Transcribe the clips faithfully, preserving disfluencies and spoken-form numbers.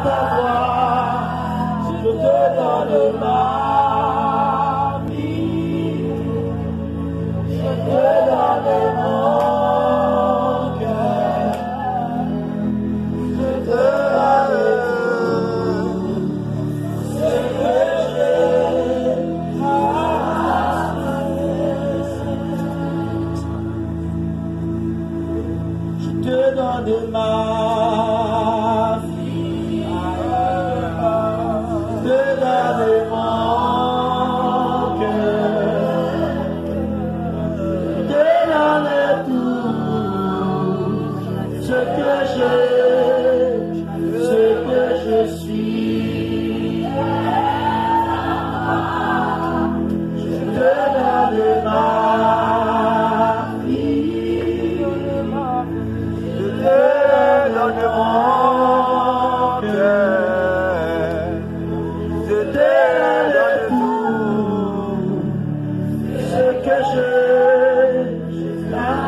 ta voix, je te donne ma vie, je te donne mon cœur, je te donne ce que j'ai à je te donne ma vie, je te donne mon cœur, je te donne tout ce que j'ai, ce que je suis. Je te donne ma vie, je te donne mon cœur, je te donne tout ce que j'ai, j'ai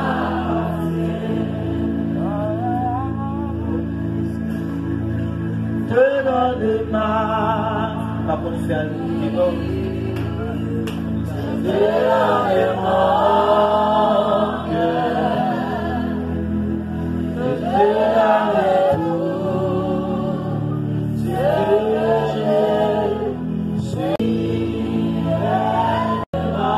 te donne ma, pas pour faire le niveau. Je te donne mon cœur, je te donne tout ce que j'ai, suis ma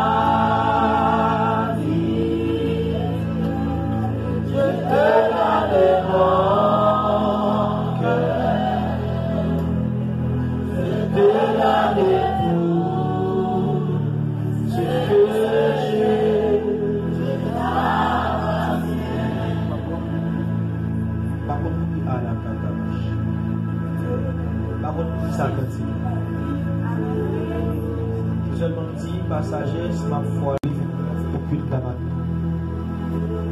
vie. Je te donne mon cœur, je te donne tout ce que j'ai. Par contre, à la cacache. Par contre, ça continue. Je seulement dis, passager, ma foi, aucune camarade.